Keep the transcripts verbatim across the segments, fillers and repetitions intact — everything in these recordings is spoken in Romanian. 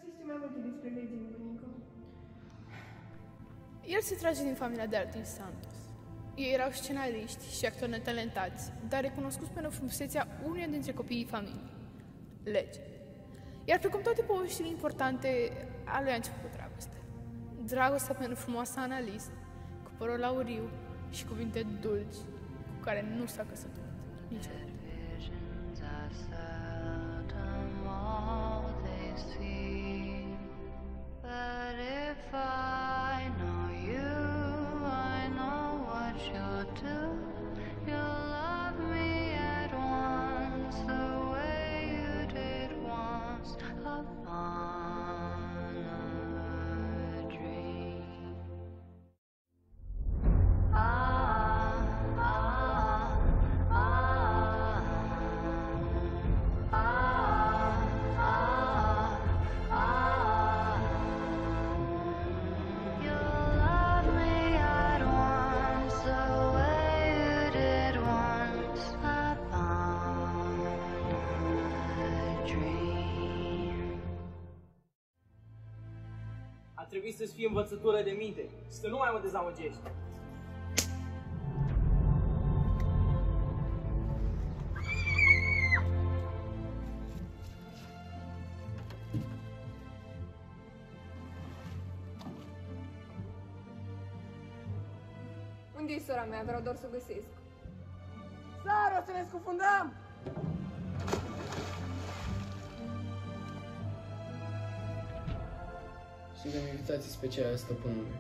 să știi mai multe despre regele, bunică. El se trage din familia de artiști Santos. Ei erau scenariști și actori netalentați, dar recunoscuți pentru frumusețea unuia dintre copiii familiei, Lege. Iar precum toate poveștile importante, a lui a început cu dragoste. Dragostea pentru frumoasa Analist, cu părul auriu și cuvinte dulci, cu care nu s-a căsătorit niciodată. Ar trebui să-ți fie învățătură de minte și să nu mai mă dezamăgești. Unde e sora mea? Vreau doar să o găsesc. Sară, să ne scufundăm! Suntem invitații speciale a stăpânului.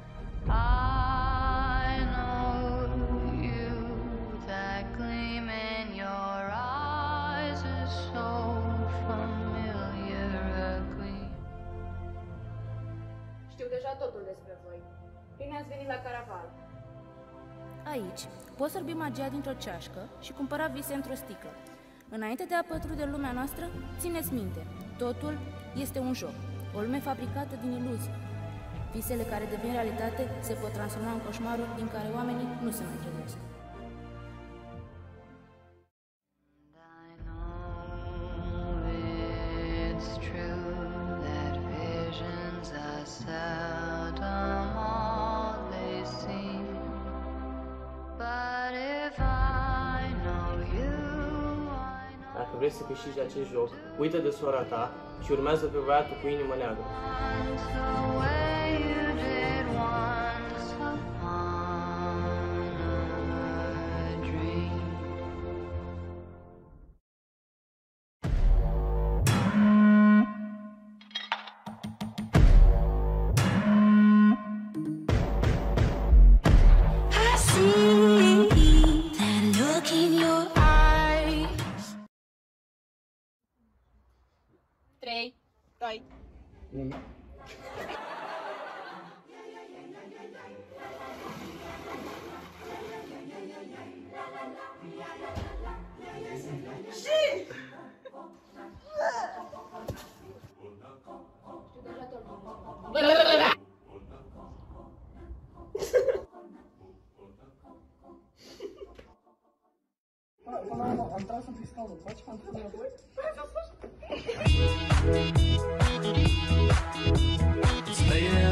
I know you, that gleam in your eyes is so familiar a gleam. Știu deja totul despre voi. Bine ați venit la Caraval. Aici poți sorbi magia dintr-o ceașcă și cumpăra vise într-o sticlă. Înainte de a pătrunde lumea noastră, țineți minte, totul este un joc, o lume fabricată din iluzii. Visele care devin realitate se pot transforma în coșmaruri din care oamenii nu se mai trezesc. Dacă vrei să câștigi acest joc, uită de sora ta și urmează pe băiatul cu inimă neagră. Trei, doi, unu. Am tras un fiscalul, faci fantasma înapoi? Stay